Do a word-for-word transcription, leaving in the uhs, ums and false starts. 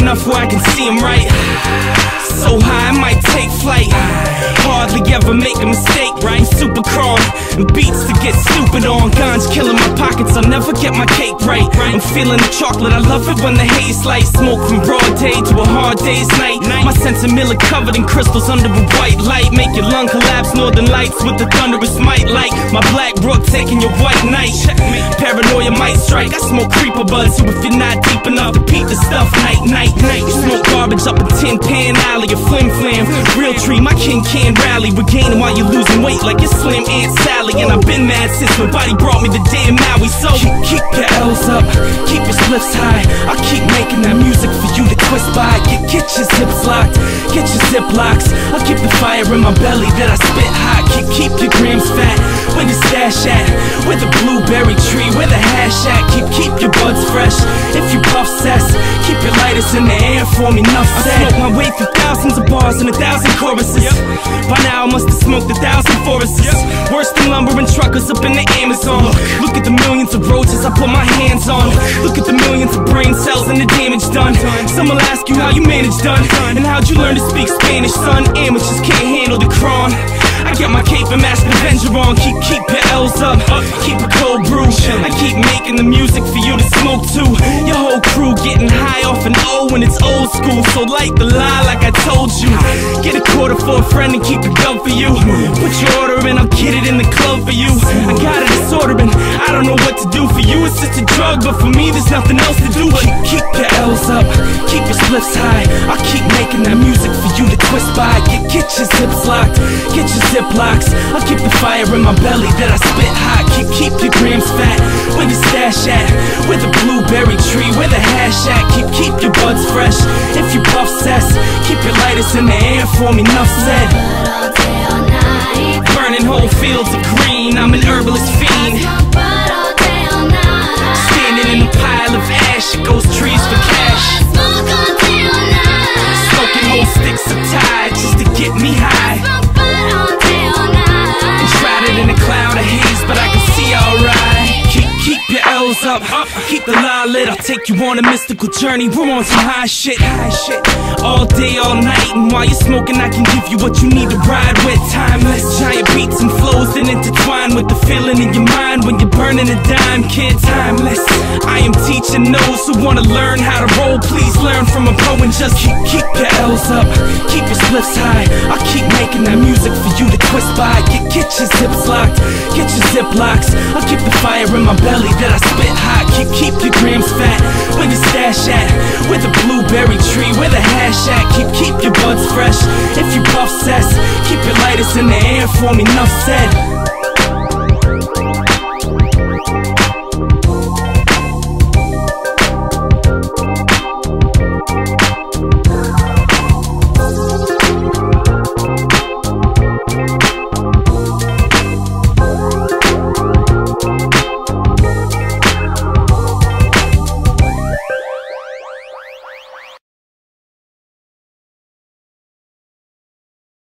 enough where I can see him right. So high I might take flight. Hardly ever make a mistake, right? Super crawling and beats to get stupid on. Guns killing my pockets, I'll never get my cake right. I'm feeling the chocolate, I love it when the haze light. Smoke from broad day to a hard day's night. My sense of Miller covered in crystals under a white light. Make your lung collapse, northern lights with the thunderous might. Like my black brook taking your white night. Paranoia might strike, I smoke creeper buzz. So if you're not deep enough to peep the stuff, night, night, night. You smoke garbage up a tin pan alley, a flim flam. Real tree, my king can't rally. Regaining while you're losing weight like your slim Aunt Sally. And I've been mad since nobody brought me the damn Maui. So keep, keep your L's up, keep your spliffs high. I'll keep making that music for you to twist by. Get, get your zips locked, get your ziplocs. I'll keep the fire in my belly that I spit hot. Keep, keep your grams fat, where the stash at? Where the blueberry tree, where the hash at? Keep, keep your buds fresh, if you puff cess. Keep your lighters in the air for me, enough said. I smoke my way through thousands of bars and a thousand choruses. By now I must have smoked a thousand forests. Worse than lumber and truckers up in the Amazon. Look at the millions of roaches I put my hands on. Look at the millions of brain cells and the damage done. Some will ask you how you managed done, and how'd you learn to speak Spanish, son? Amateurs can't handle the cron. I get my cape and mask Avenger on. Keep, keep your L's up, keep a cold brew. I keep making the music for you to smoke too. Your whole crew getting high off an O when it's old school. So light the lie like I told you. Get a quarter for a friend and keep it gum for you. Put your order in, I'll get it in the club for you. I got a disorder and I don't know what to do for you. It's just a drug, but for me there's nothing else to do. Keep, keep your L's up, keep your spliffs high. I'll keep making that music for you to twist by. Get, get your zips locked, get your ziplocs. I'll keep the fire in my belly that I spit hot. Keep, keep your grams fat, where the stash at? Where the blueberry tree, where the hash at? Keep, keep your buds fresh, if you puff cess. Keep your lighters in the air for me, enough said. Burning whole fields of green, I'm an herbalist fiend. Standing in a pile of ash, it goes trees for cash. Smoking whole sticks of tide just to get me high. Shrouded in a cloud of haze, but I can see alright. Keep, keep your L's up, keep the lie lit. I'll take you on a mystical journey. We're on some high shit, high shit. All day, all night, and while you're smoking I can give you what you need to ride with. Timeless, giant beats and flows that intertwine with the feeling in your mind when you're burning a dime, kid. Timeless, I am teaching those who wanna learn how to roll. Please learn from a pro and just keep, keep your L's up, keep your spliffs high. I'll keep making that music for you to twist by. Get, get your zips locked, get your ziplocs. I'll keep the fire in my belly that I spit hot. Keep, keep your grams fat, where the stash at? Where the blueberry tree, where the hash at? Keep, keep your buds fresh, if you puff cess. Keep your lighters in the air for me, enough said.